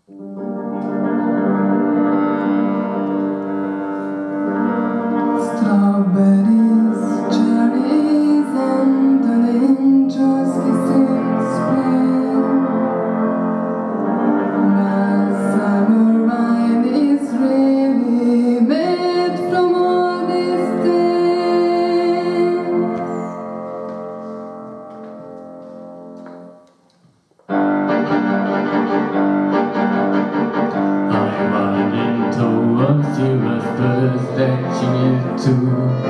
Strawberries, cherries, and an angel's kissing spring. My summer wine is really made from all these things. I ran into a serious birthday she knew too.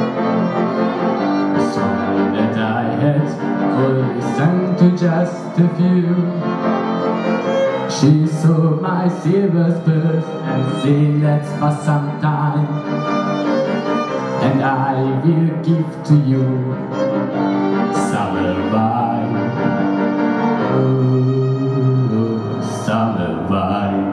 A song that I had only sang to just a few. She saw my silver spurs and said let's pass some time, and I will give to you summer wine. Oh, summer wine.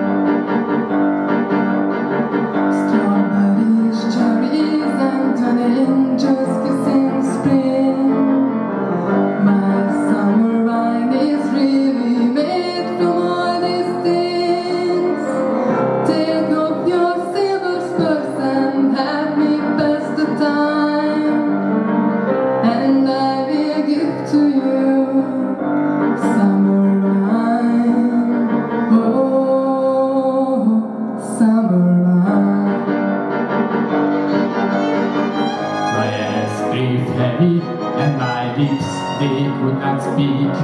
Strawberries, cherries, and an angel's kissing spring. My summer wine is really made from all these things. Take off your silver spurs and have me pass the time, and I will give to you summer wine. Oh, summer wine. My eyes breathed heavy and my lips, they could not speak.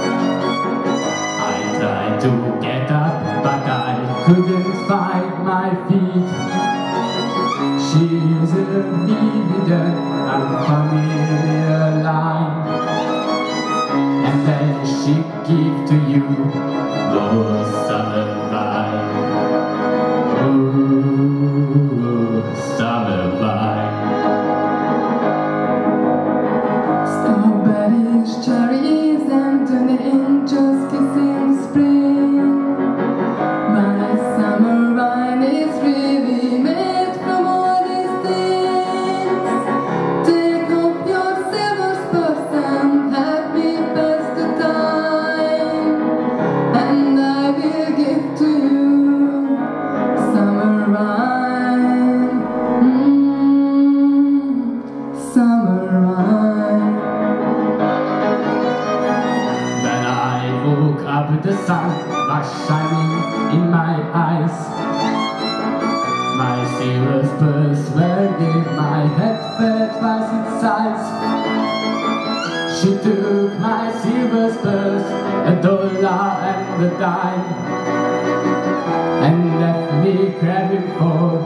I tried to get up, but I couldn't find my feet. She used a vivid, unfamiliar line, and then she gave to you more summer wine. Ooh, summer wine. Strawberries, cherries, and an angel's kissing spring. My summer wine is really made from all these things. Take off your silver spurs and have me pass the time, and I will give to you summer wine. Summer wine. When I woke up, the sun was shining in my eyes. My silver spurs were gave, my head felt twice its size. She took my silver spurs, $1 and a dime, and left me craving for